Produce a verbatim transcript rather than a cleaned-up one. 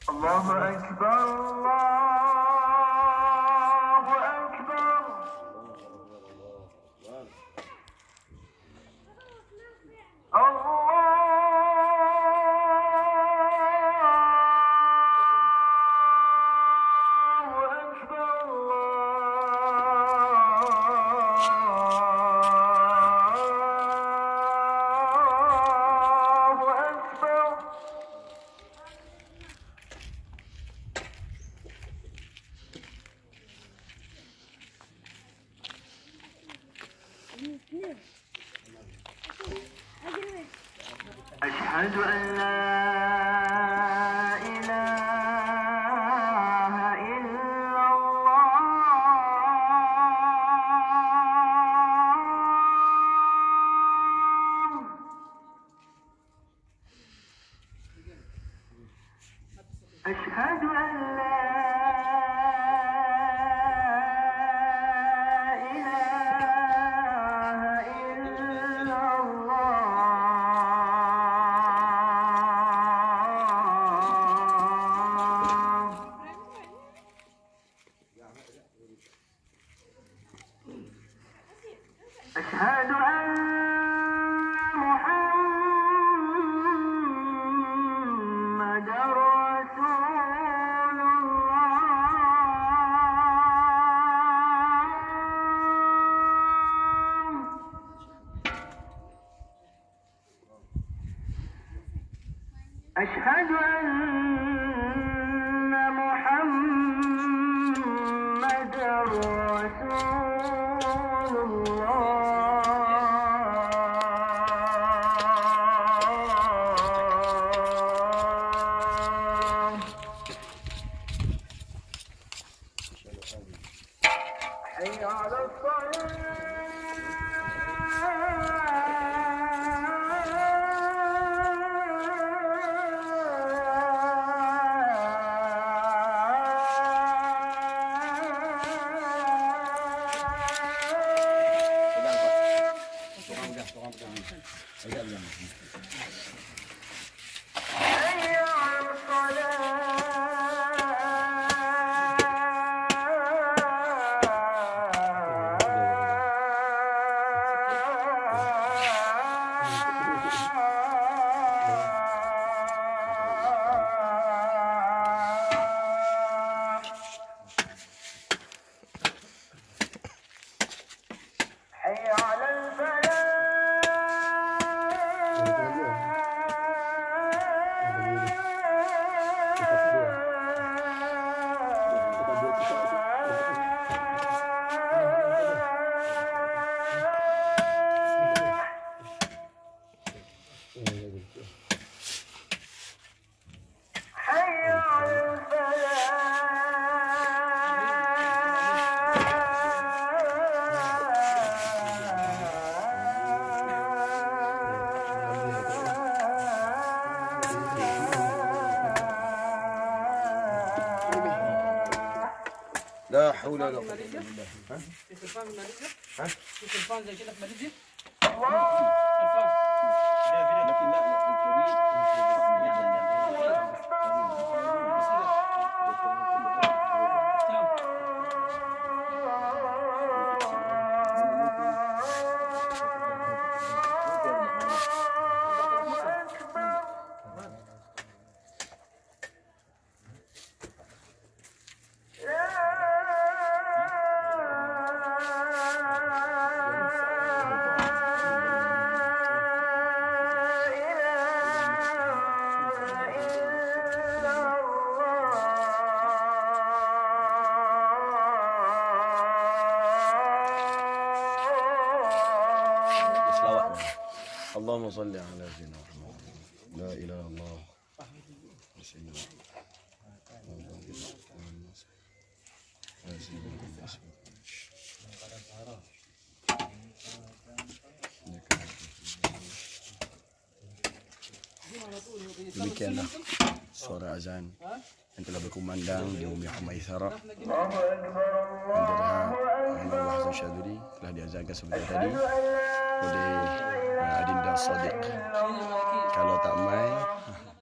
الله أكبر الله أكبر. أشهد أن لا إله إلا الله. أشهد أن لا أشهد أن محمدًا رسول الله. أشهد أن محمدًا رسول الله. حي على الصلاة. حي على الفلاح. لا حول ولا قوة إلا بالله. ها؟ في خلفان ماليزيا؟ ها؟ في خلفان زي كده في ماليزيا؟ الله. لكن لا الكبير اللهم صل على سيدنا محمد. لا اله الا الله سيدنا demikianlah suara azan yang telah berkumandang di Umi Humaitsarah Bandara Allah Azza Syaduri telah diazankan sebentar tadi oleh Adinda Sadiq. Kalau tak mai